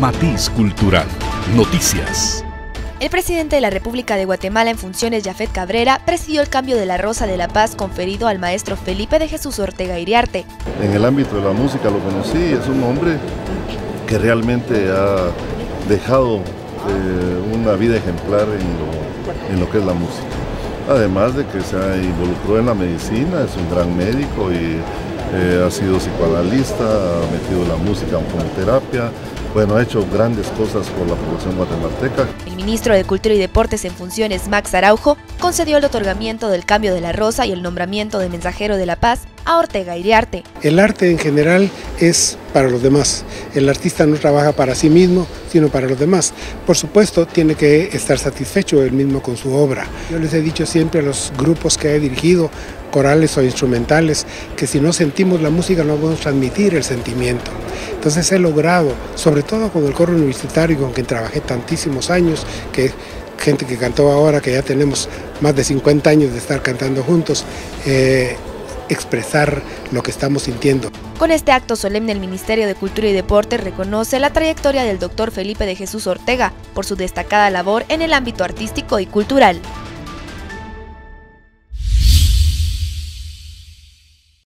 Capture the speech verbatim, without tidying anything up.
Matiz Cultural. Noticias. El presidente de la República de Guatemala en funciones, Yafet Cabrera, presidió el cambio de la Rosa de la Paz conferido al maestro Felipe de Jesús Ortega Iriarte. En el ámbito de la música lo conocí, es un hombre que realmente ha dejado eh, una vida ejemplar en lo, en lo que es la música. Además de que se involucró en la medicina, es un gran médico y eh, ha sido psicoanalista, ha metido la música como terapia. Bueno, ha hecho grandes cosas por la población guatemalteca. El ministro de Cultura y Deportes en funciones, Max Araujo, concedió el otorgamiento del cambio de la Rosa y el nombramiento de mensajero de la paz a Ortega Iriarte. El arte en general es para los demás. El artista no trabaja para sí mismo, sino para los demás. Por supuesto, tiene que estar satisfecho él mismo con su obra. Yo les he dicho siempre a los grupos que he dirigido, corales o instrumentales, que si no sentimos la música no podemos transmitir el sentimiento. Entonces he logrado, sobre todo con el coro universitario con quien trabajé tantísimos años, que gente que cantó ahora, que ya tenemos más de cincuenta años de estar cantando juntos, eh, expresar lo que estamos sintiendo. Con este acto solemne, el Ministerio de Cultura y Deportes reconoce la trayectoria del doctor Felipe de Jesús Ortega por su destacada labor en el ámbito artístico y cultural.